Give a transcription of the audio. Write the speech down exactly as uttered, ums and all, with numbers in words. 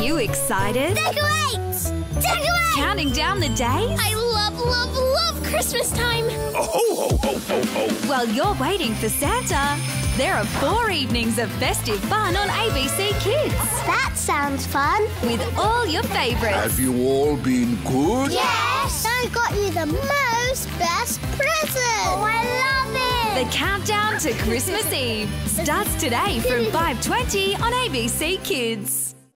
you excited? Decorate! Decorate! Counting down the days? I love, love, love Christmas time! Oh, ho, ho, ho, ho, ho! While you're waiting for Santa, there are four evenings of festive fun on A B C Kids. That sounds fun. With all your favourites. Have you all been good? Yes! I got you the most best present! Oh, I love it! The countdown to Christmas Eve starts today from five twenty on A B C Kids.